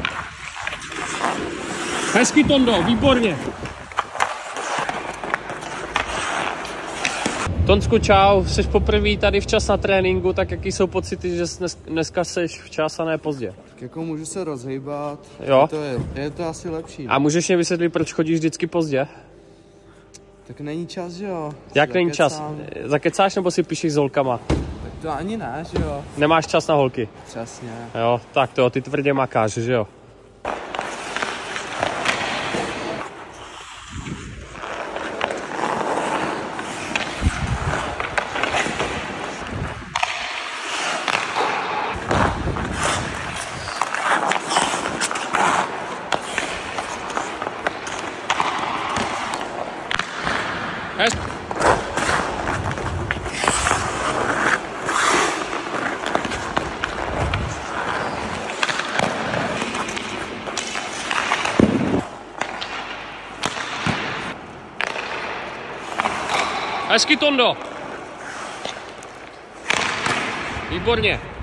Hezky, Tondo, výborně. Tonsku, čau, jsi poprvé tady včas na tréninku, tak jaký jsou pocity, že dneska jsi včas a ne pozdě? Tak jako můžu se rozhýbat, jo? Je to asi lepší. A můžeš mě vysvětlit, proč chodíš vždycky pozdě? Tak není čas, že jo? Jak není čas? Zakecáš nebo si píšeš s holkama? Tak to ani ne, že jo? Nemáš čas na holky? Přesně. Jo, tak to jo, ty tvrdě makáš, že jo? Hezky, Tondo. Výborně.